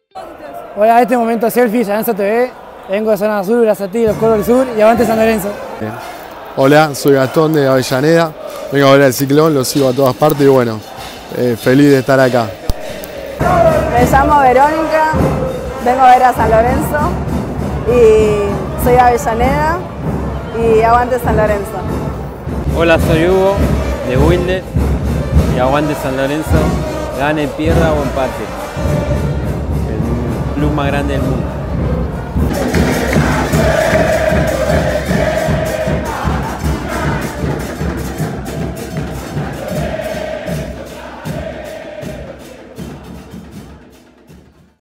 Hola, a este momento selfie, Llaneza TV. Vengo de Zona Sur, Brazatí, Los Coros del Sur y aguante San Lorenzo. Bien. Hola, soy Gastón de Avellaneda. Vengo a ver el Ciclón, lo sigo a todas partes y bueno, feliz de estar acá. Me llamo Verónica, vengo a ver a San Lorenzo y soy de Avellaneda y aguante San Lorenzo. Hola, soy Hugo de Wilde y aguante San Lorenzo, gane, pierda o empate. El club más grande del mundo.